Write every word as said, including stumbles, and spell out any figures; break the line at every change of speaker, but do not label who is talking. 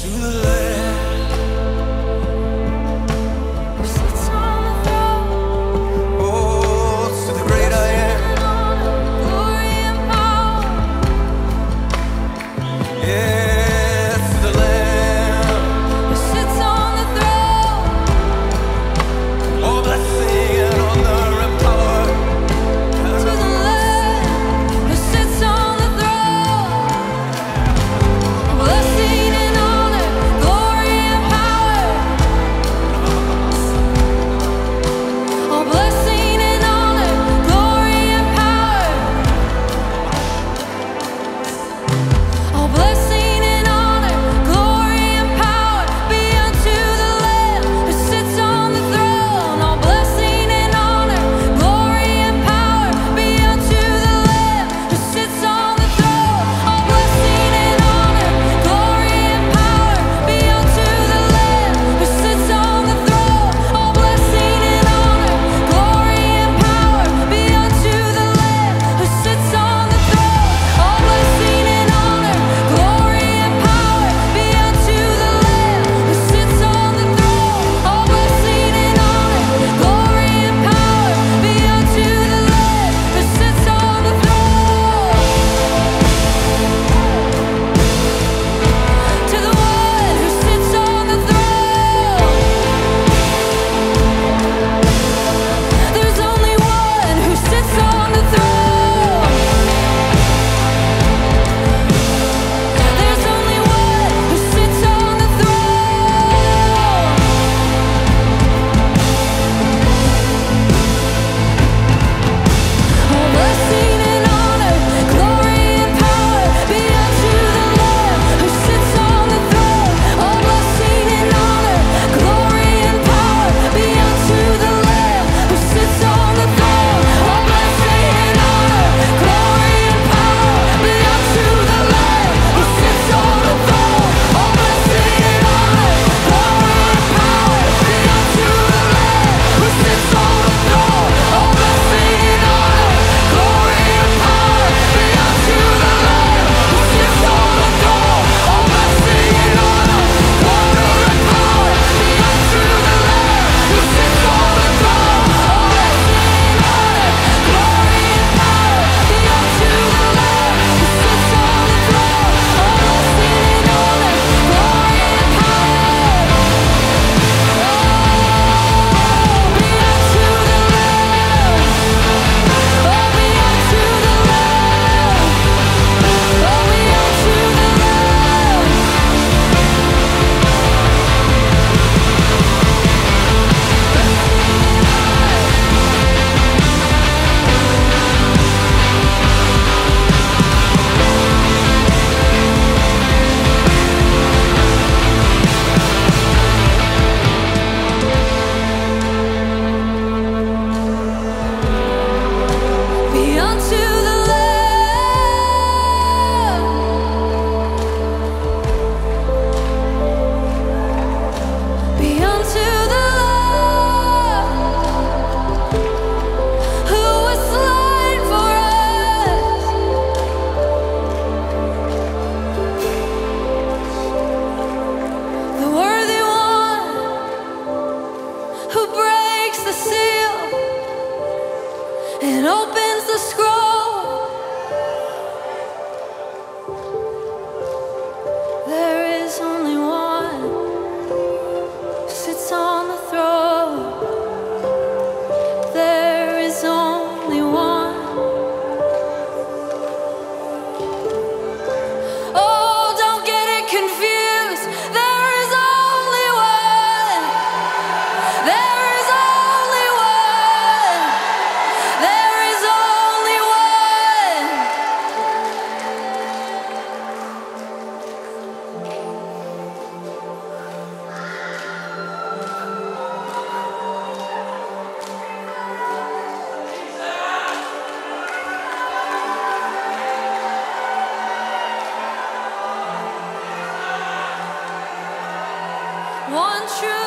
to the land who sits on the throne. Oh, to the great I am. Glory and power. Yeah, to the Lamb who sits on the throne. All blessing and honor and power. To the Lamb who sits on the throne. Blessing and honor, glory and power. All blessing and honor, glory and power. All blessing and honor, glory and power be unto the Lamb who sits on the throne. All blessing and honor, glory and power be unto the Lamb who sits on the throne. All blessing and honor, glory and power be unto the Lamb who sits on the throne. All blessing and honor, glory and power be unto the Lamb who sits on the throne. All blessing and honor, glory and power be unto the Lamb who sits on the throne. All blessing and honor, glory and power be unto the Lamb who sits on the throne. To the one who sits on the throne. There's only one who sits on the throne. There's only one who sits on the throne. All blessing and honor, glory and power be unto the Lamb who sits on the throne. All blessing and honor, glory and power be unto the Lamb who sits on the throne. All blessing and honor, glory and power be unto the Lamb who sits on the throne. All blessing and honor, glory and power be unto the Lamb who sits on the throne. All blessing and honor, glory and power be unto the Lamb who sits on the throne. All blessing and honor, glory and power be unto the Lamb who sits on the throne. All blessing and honor, glory and power be unto the Lamb who sits on the throne. All blessing and honor, glory and power be unto the Lamb. Oh, be unto the Lamb. Oh, be unto the Lamb. Be unto the Lamb. Be unto the Lamb who was slain for us. The worthy one who breaks the seal and opens the scroll. There is only one who sits on the throne. There is only one. Oh, don't get it confused. There is only one. There is only one. There is only one. One true